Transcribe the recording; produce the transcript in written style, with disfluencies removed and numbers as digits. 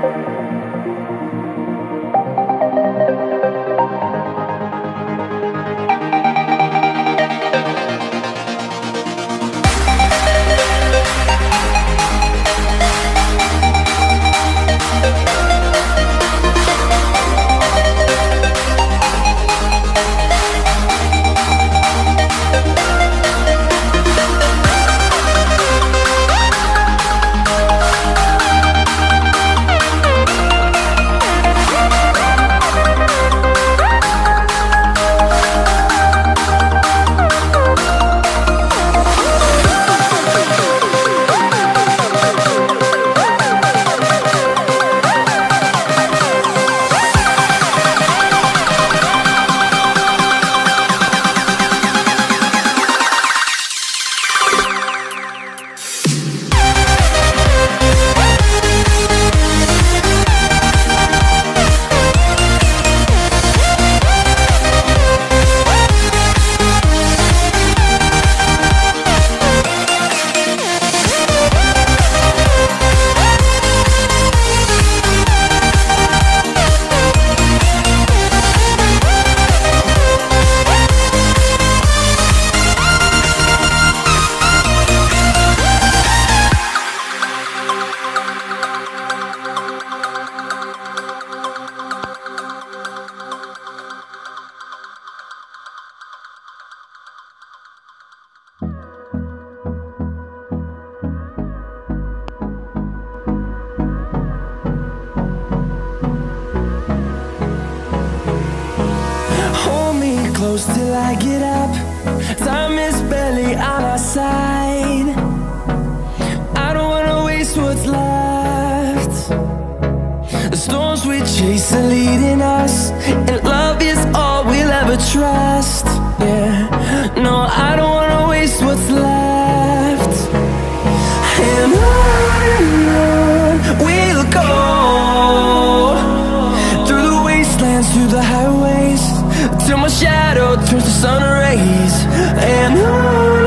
close till I get up. Time is barely on our side. I don't wanna waste what's left. The storms we chase are leading us, and love is all we'll ever trust. Yeah, no, I don't wanna waste what's left. And on we'll go, through the wastelands, through the highways, till my shadow turns to sun rays. And on